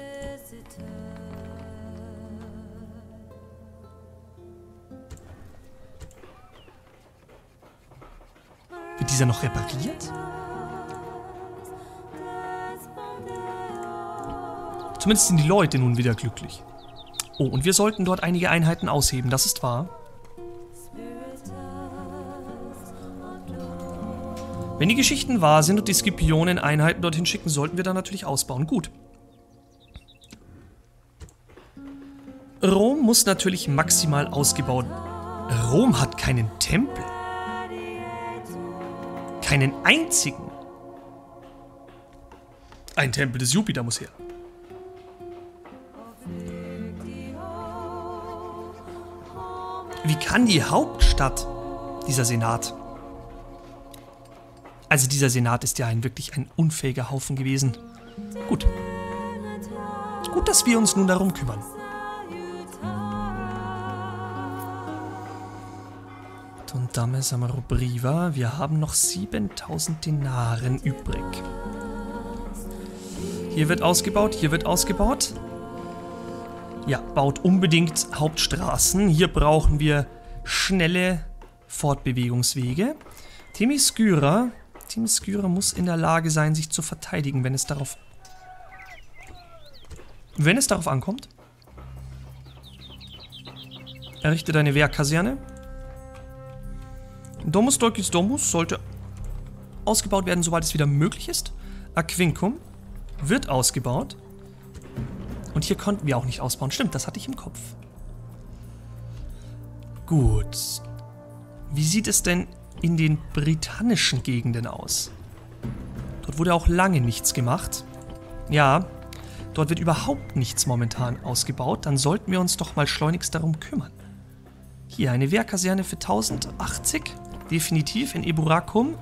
Wird dieser noch repariert? Zumindest sind die Leute nun wieder glücklich. Oh, und wir sollten dort einige Einheiten ausheben, das ist wahr. Wenn die Geschichten wahr sind und die Scipionen Einheiten dorthin schicken, sollten wir dann natürlich ausbauen. Gut. Rom muss natürlich maximal ausgebaut. Rom hat keinen Tempel. Keinen einzigen. Ein Tempel des Jupiter muss her. Wie kann die Hauptstadt, dieser Senat... Also dieser Senat ist ja ein wirklich ein unfähiger Haufen gewesen. Gut. Gut, dass wir uns nun darum kümmern. Und Dame Samarobriva, wir haben noch siebentausend Dinaren übrig. Hier wird ausgebaut, hier wird ausgebaut. Ja, baut unbedingt Hauptstraßen. Hier brauchen wir schnelle Fortbewegungswege. Themyskyra... Themyskyra muss in der Lage sein, sich zu verteidigen, wenn es darauf... Wenn es darauf ankommt. Errichtet eine Wehrkaserne. Domus Dolcis Domus sollte ausgebaut werden, sobald es wieder möglich ist. Aquincum wird ausgebaut. Und Und hier konnten wir auch nicht ausbauen. Stimmt, das hatte ich im Kopf. Gut. Wie sieht es denn in den britannischen Gegenden aus? Dort wurde auch lange nichts gemacht. Ja, dort wird überhaupt nichts momentan ausgebaut. Dann sollten wir uns doch mal schleunigst darum kümmern. Hier, eine Wehrkaserne für tausendachtzig. Definitiv in Eburacum.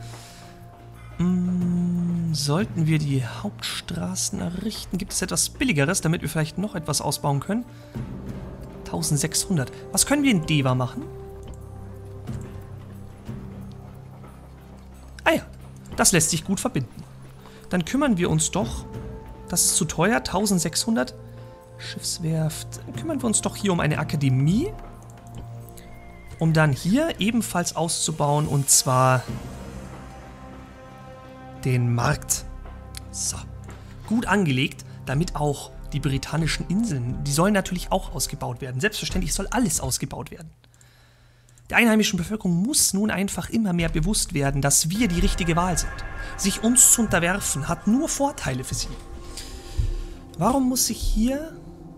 Hm, sollten wir die Hauptstraßen errichten? Gibt es etwas Billigeres, damit wir vielleicht noch etwas ausbauen können? eintausendsechshundert. Was können wir in Deva machen? Ah ja, das lässt sich gut verbinden. Dann kümmern wir uns doch... Das ist zu teuer, eintausendsechshundert. Schiffswerft. Dann kümmern wir uns doch hier um eine Akademie. Um dann hier ebenfalls auszubauen, und zwar den Markt. So. Gut angelegt, damit auch die britannischen Inseln, die sollen natürlich auch ausgebaut werden. Selbstverständlich soll alles ausgebaut werden. Der einheimischen Bevölkerung muss nun einfach immer mehr bewusst werden, dass wir die richtige Wahl sind. Sich uns zu unterwerfen, hat nur Vorteile für sie. Warum muss sich hier...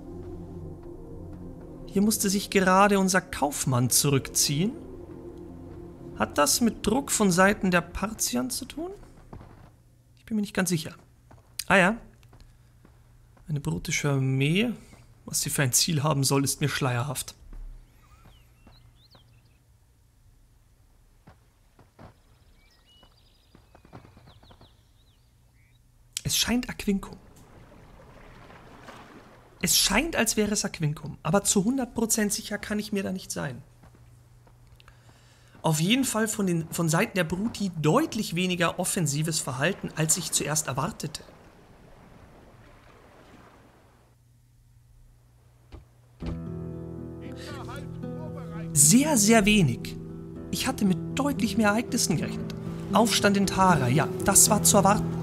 Hier musste sich gerade unser Kaufmann zurückziehen. Hat das mit Druck von Seiten der Parthian zu tun? Ich bin mir nicht ganz sicher. Ah ja. Eine britische Armee. Was sie für ein Ziel haben soll, ist mir schleierhaft. Es scheint Aquincum. Es scheint, als wäre es Aquincum, aber zu hundert Prozent sicher kann ich mir da nicht sein. Auf jeden Fall von, den, von Seiten der Bruti deutlich weniger offensives Verhalten, als ich zuerst erwartete. Sehr, sehr wenig. Ich hatte mit deutlich mehr Ereignissen gerechnet. Aufstand in Tara, ja, das war zu erwarten.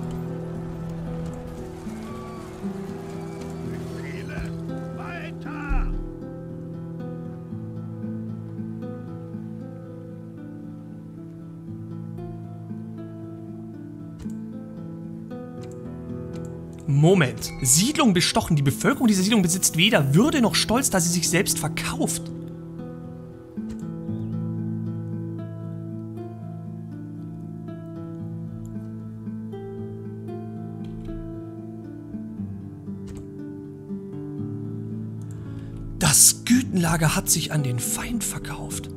Moment. Siedlung bestochen. Die Bevölkerung dieser Siedlung besitzt weder Würde noch Stolz, da sie sich selbst verkauft. Das Gütenlager hat sich an den Feind verkauft.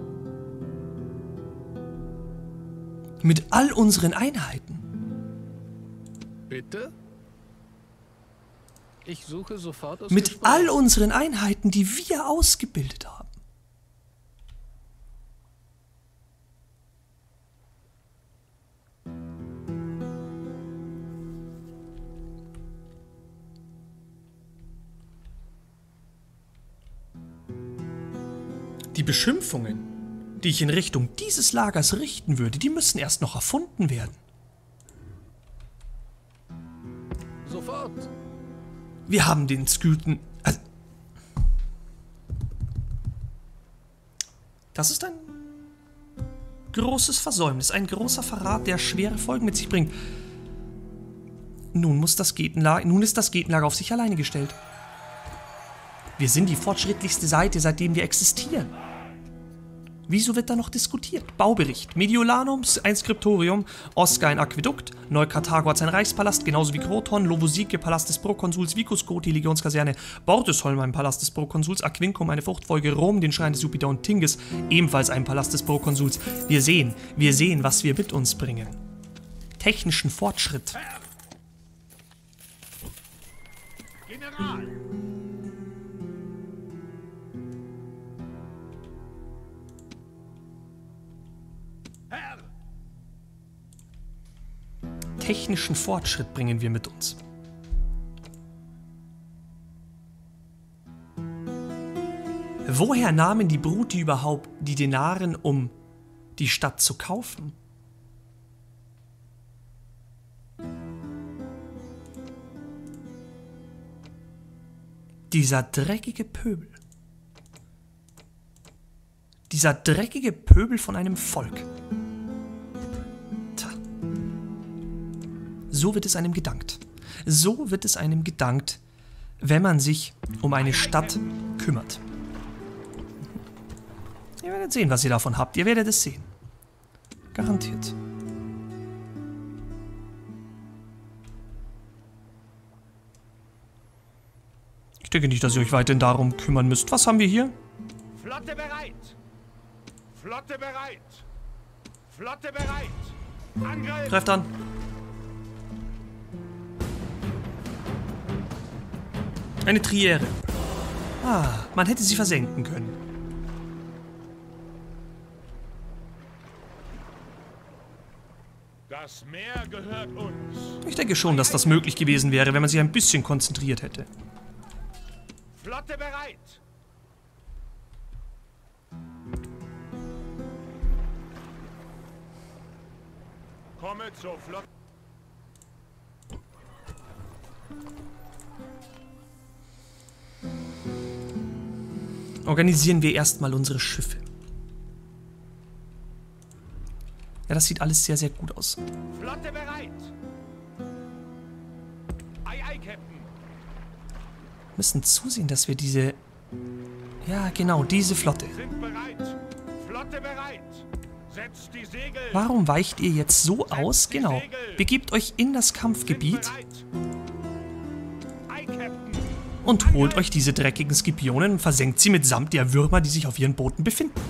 Mit all unseren Einheiten. Bitte? Ich suche sofort das Mit Gespräch. all unseren Einheiten, die wir ausgebildet haben. Die Beschimpfungen, die ich in Richtung dieses Lagers richten würde, die müssen erst noch erfunden werden. Sofort. Wir haben den Skythen... Also, das ist ein großes Versäumnis, ein großer Verrat, der schwere Folgen mit sich bringt. Nun muss das Getenlager, nun ist das Getenlager auf sich alleine gestellt. Wir sind die fortschrittlichste Seite, seitdem wir existieren. Wieso wird da noch diskutiert? Baubericht. Mediolanum, ein Skriptorium, Osca ein Aquädukt, Neukarthago hat sein Reichspalast, genauso wie Kroton, Lovosike, Palast des Prokonsuls, Vicus Goti, Legionskaserne, Bortisholm, ein Palast des Prokonsuls, Aquincum, eine Fruchtfolge, Rom, den Schrein des Jupiter und Tingis, ebenfalls ein Palast des Prokonsuls. Wir sehen, wir sehen, was wir mit uns bringen. Technischen Fortschritt. General! Technischen Fortschritt bringen wir mit uns. Woher nahmen die Bruti überhaupt die Denaren, um die Stadt zu kaufen? Dieser dreckige Pöbel. Dieser dreckige Pöbel von einem Volk. So wird es einem gedankt. So wird es einem gedankt, wenn man sich um eine Stadt kümmert. Ihr werdet sehen, was ihr davon habt. Ihr werdet es sehen. Garantiert. Ich denke nicht, dass ihr euch weiterhin darum kümmern müsst. Was haben wir hier? Flotte bereit! Flotte bereit! Flotte bereit! Angriff! Greift an. Eine Triere. Ah, man hätte sie versenken können. Das Meer gehört uns. Ich denke schon, dass das möglich gewesen wäre, wenn man sich ein bisschen konzentriert hätte. Flotte bereit! Komme zur Flotte. Organisieren wir erstmal unsere Schiffe. Ja, das sieht alles sehr, sehr gut aus. Flotte bereit! Ei, ei, Captain! Wir müssen zusehen, dass wir diese... Ja, genau, diese Flotte. Sind bereit! Flotte bereit! Setzt die Segel! Warum weicht ihr jetzt so aus? Genau. Begebt euch in das Sind Kampfgebiet bereit! Ei, Captain! und holt euch diese dreckigen Scipionen und versenkt sie mitsamt der Würmer, die sich auf ihren Booten befinden.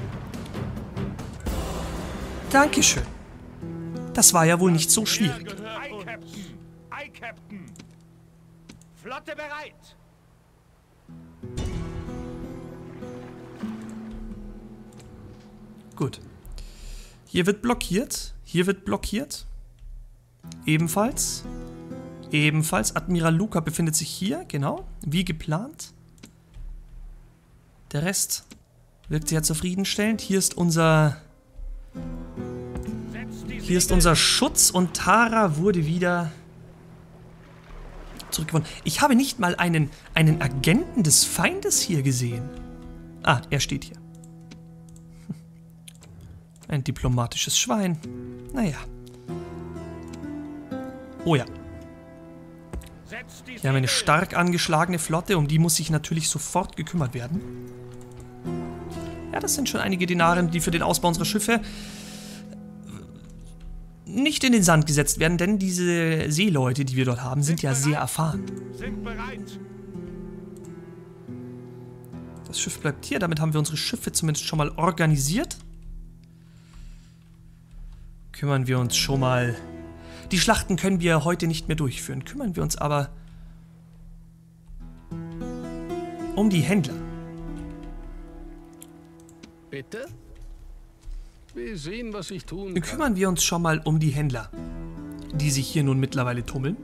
Dankeschön. Das war ja wohl nicht so schwierig. Ei, Captain! Ei, Captain! Flotte bereit! Gut. Hier wird blockiert. Hier wird blockiert. Ebenfalls. Ebenfalls. Admiral Luca befindet sich hier, genau. Wie geplant. Der Rest wirkt sehr zufriedenstellend. Hier ist unser... Setzt die Hier ist Segel! unser Schutz und Tara wurde wieder zurückgewonnen. Ich habe nicht mal einen, einen Agenten des Feindes hier gesehen. Ah, er steht hier. Ein diplomatisches Schwein. Naja. Oh ja. Setzt die Wir haben eine Segel! stark angeschlagene Flotte, um die muss sich natürlich sofort gekümmert werden. Ja, das sind schon einige Denare, die für den Ausbau unserer Schiffe nicht in den Sand gesetzt werden, denn diese Seeleute, die wir dort haben, sind ja sehr erfahren. Sind bereit! Das Schiff bleibt hier, damit haben wir unsere Schiffe zumindest schon mal organisiert. Kümmern wir uns schon mal... Die Schlachten können wir heute nicht mehr durchführen. Kümmern wir uns aber um die Händler. Bitte? Wir sehen, was ich tun kann. Kümmern wir uns schon mal um die Händler, die sich hier nun mittlerweile tummeln.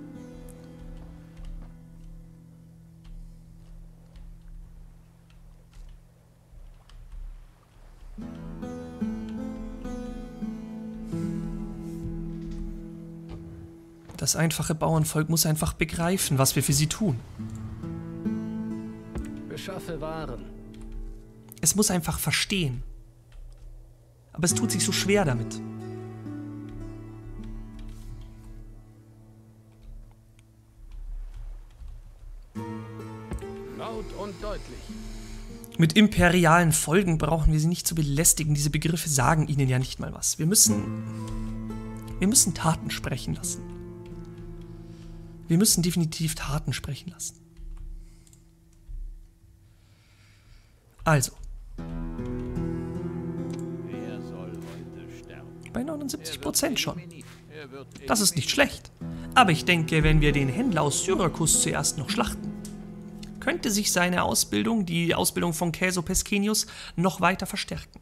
Das einfache Bauernvolk muss einfach begreifen, was wir für sie tun. Beschaffe Waren. Es muss einfach verstehen. Aber es tut sich so schwer damit. Laut und deutlich. Mit imperialen Folgen brauchen wir sie nicht zu belästigen. Diese Begriffe sagen ihnen ja nicht mal was. Wir müssen... Wir müssen Taten sprechen lassen. Wir müssen definitiv Taten sprechen lassen. Also. Wer soll heute sterben? Bei neunundsiebzig Prozent schon. Er wird Das ist nicht schlecht. Aber ich denke, wenn wir den Händler aus Syrakus zuerst noch schlachten, könnte sich seine Ausbildung, die Ausbildung von Caeso Pescenius, noch weiter verstärken.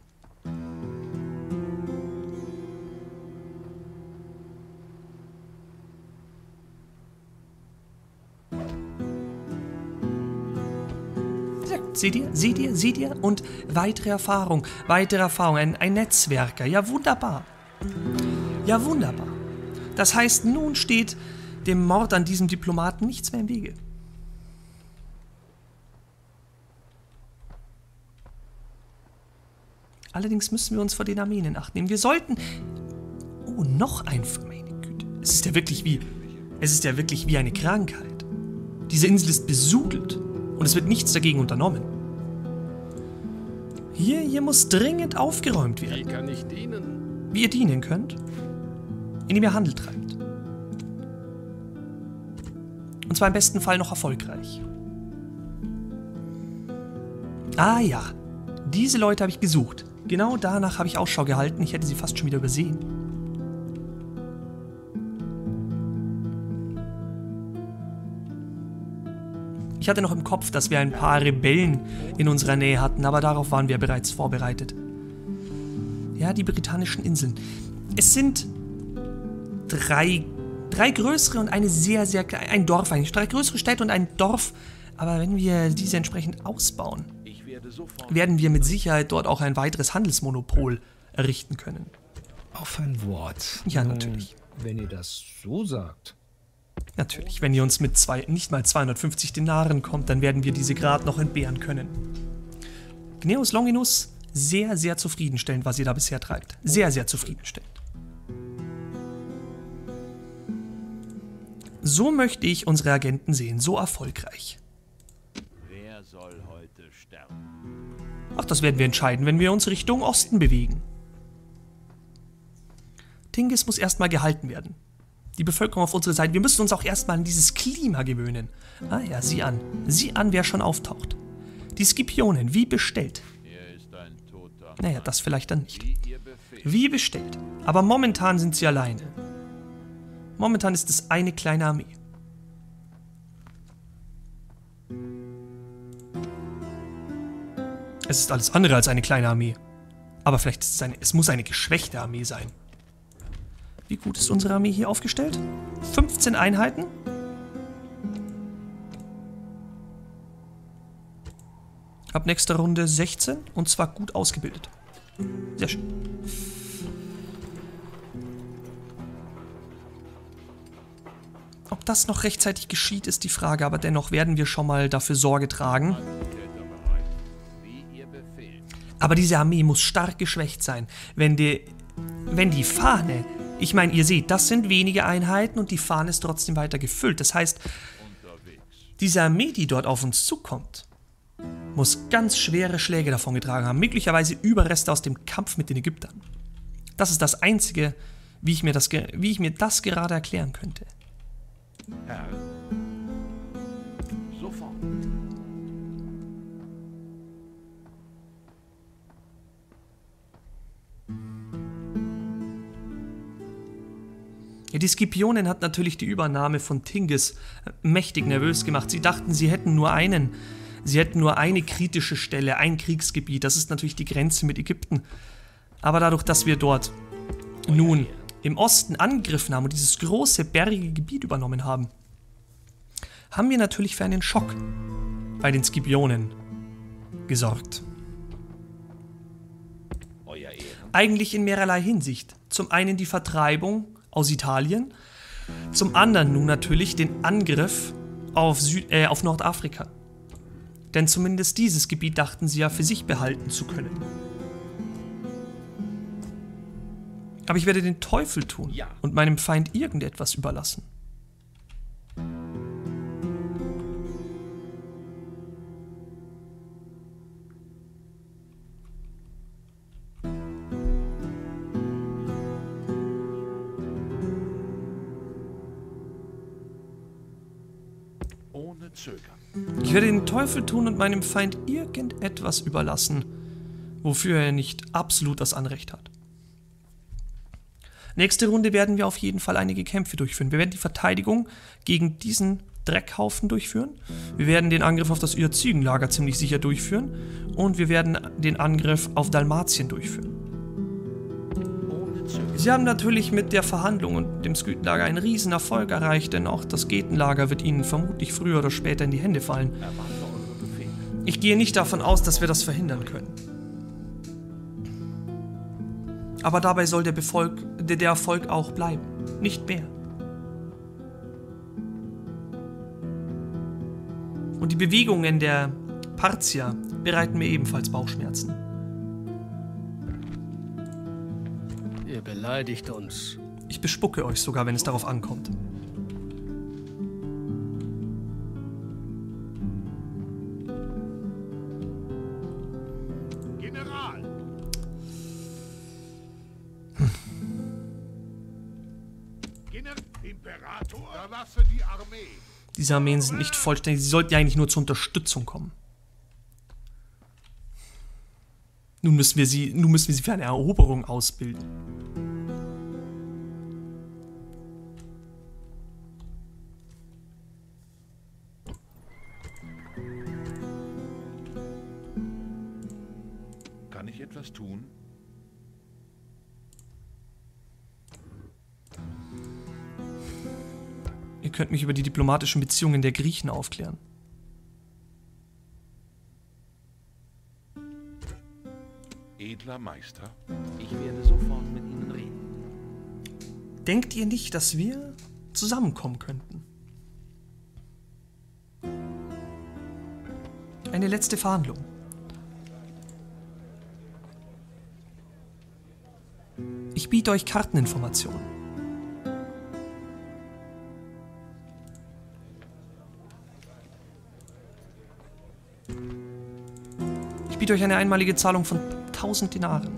Seht ihr, seht ihr, seht ihr? Und weitere Erfahrung, weitere Erfahrung, ein, ein Netzwerker. Ja, wunderbar. Ja, wunderbar. Das heißt, nun steht dem Mord an diesem Diplomaten nichts mehr im Wege. Allerdings müssen wir uns vor den Armeen in Acht nehmen. Wir sollten... Oh, noch ein... Meine Güte. Es ist ja wirklich wie... Es ist ja wirklich wie eine Krankheit. Diese Insel ist besudelt und es wird nichts dagegen unternommen. Hier, hier muss dringend aufgeräumt Wie werden. kann ich dienen? Wie ihr dienen könnt, indem ihr Handel treibt. Und zwar im besten Fall noch erfolgreich. Ah ja, diese Leute habe ich gesucht. Genau danach habe ich Ausschau gehalten. Ich hätte sie fast schon wieder übersehen. Ich hatte noch im Kopf, dass wir ein paar Rebellen in unserer Nähe hatten, aber darauf waren wir bereits vorbereitet. Ja, die britannischen Inseln. Es sind drei, drei größere und eine sehr, sehr kleine, ein Dorf eigentlich. Drei größere Städte und ein Dorf. Aber wenn wir diese entsprechend ausbauen, Ich werde sofort. werden wir mit Sicherheit dort auch ein weiteres Handelsmonopol errichten können. Auf ein Wort. Ja, Nun, natürlich. Wenn ihr das so sagt. Natürlich, wenn ihr uns mit zwei, nicht mal zweihundertfünfzig Denaren kommt, dann werden wir diese gerade noch entbehren können. Gnaeus Longinus, sehr, sehr zufriedenstellend, was ihr da bisher treibt. Sehr, sehr zufriedenstellend. So möchte ich unsere Agenten sehen, so erfolgreich. Wer soll heute sterben? Ach, das werden wir entscheiden, wenn wir uns Richtung Osten bewegen. Tingis muss erstmal gehalten werden. Die Bevölkerung auf unserer Seite. Wir müssen uns auch erstmal an dieses Klima gewöhnen. Ah ja, sieh an. Sieh an, wer schon auftaucht. Die Scipionen, wie bestellt. Er ist ein toter. Naja, das vielleicht dann nicht. Wie ihr Befehl. Wie bestellt. Aber momentan sind sie alleine. Momentan ist es eine kleine Armee. Es ist alles andere als eine kleine Armee. Aber vielleicht ist es eine, es muss eine geschwächte Armee sein. Wie gut ist unsere Armee hier aufgestellt? fünfzehn Einheiten? Ab nächster Runde sechzehn und zwar gut ausgebildet. Sehr schön. Ob das noch rechtzeitig geschieht, ist die Frage, aber dennoch werden wir schon mal dafür Sorge tragen. Täterbereit. Wie ihr Befehl. Aber diese Armee muss stark geschwächt sein. Wenn die, wenn die Fahne, ich meine, ihr seht, das sind wenige Einheiten und die Fahne ist trotzdem weiter gefüllt. Das heißt, Unterwegs. diese Armee, die dort auf uns zukommt, muss ganz schwere Schläge davon getragen haben. Möglicherweise Überreste aus dem Kampf mit den Ägyptern. Das ist das Einzige, wie ich mir das, ge- wie ich mir das gerade erklären könnte. Herr. Sofort. Ja, die Scipionen hat natürlich die Übernahme von Tingis mächtig nervös gemacht. Sie dachten, sie hätten nur einen, sie hätten nur eine kritische Stelle, ein Kriegsgebiet. Das ist natürlich die Grenze mit Ägypten. Aber dadurch, dass wir dort nun im Osten angegriffen haben und dieses große bergige Gebiet übernommen haben, haben wir natürlich für einen Schock bei den Scipionen gesorgt. Euer Ehren. Eigentlich in mehrerlei Hinsicht. Zum einen die Vertreibung aus Italien, zum anderen nun natürlich den Angriff auf, Süd äh, auf Nordafrika. Denn zumindest dieses Gebiet dachten sie ja für sich behalten zu können. Aber ich werde den Teufel tun Ja. und meinem Feind irgendetwas überlassen. Ohne Zögern. Ich werde den Teufel tun und meinem Feind irgendetwas überlassen, wofür er nicht absolut das Anrecht hat. Nächste Runde werden wir auf jeden Fall einige Kämpfe durchführen. Wir werden die Verteidigung gegen diesen Dreckhaufen durchführen. Wir werden den Angriff auf das Iazygenlager ziemlich sicher durchführen. Und wir werden den Angriff auf Dalmatien durchführen. Ohne Zögern. Sie haben natürlich mit der Verhandlung und dem Skythenlager einen riesen Erfolg erreicht, denn auch das Getenlager wird ihnen vermutlich früher oder später in die Hände fallen. Erwarte eure Befehle. Ich gehe nicht davon aus, dass wir das verhindern können. Aber dabei soll der, Befolg, der, der Erfolg auch bleiben, nicht mehr. Und die Bewegungen der Parzier bereiten mir ebenfalls Bauchschmerzen. Ihr beleidigt uns. Ich bespucke euch sogar, wenn es darauf ankommt. Imperator? Verlasse die Armee. Diese Armeen sind nicht vollständig, sie sollten ja eigentlich nur zur Unterstützung kommen. Nun müssen wir sie, nun müssen wir sie für eine Eroberung ausbilden. Kann ich etwas tun? Ihr könnt mich über die diplomatischen Beziehungen der Griechen aufklären. Edler Meister? Ich werde sofort mit Ihnen reden. Denkt ihr nicht, dass wir zusammenkommen könnten? Eine letzte Verhandlung. Ich biete euch Karteninformationen. Ich biete euch eine einmalige Zahlung von tausend Dinaren.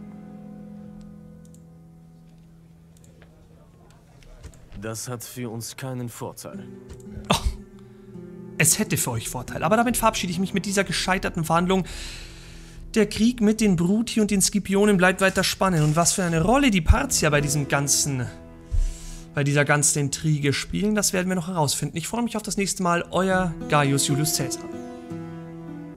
Das hat für uns keinen Vorteil. Oh, es hätte für euch Vorteil, aber damit verabschiede ich mich mit dieser gescheiterten Verhandlung. Der Krieg mit den Bruti und den Scipionen bleibt weiter spannend. Und was für eine Rolle die Parzier bei diesem ganzen, bei dieser ganzen Intrige spielen, das werden wir noch herausfinden. Ich freue mich auf das nächste Mal. Euer Gaius Julius Caesar.